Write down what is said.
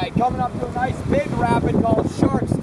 right, coming up to a nice big rapid called Sharks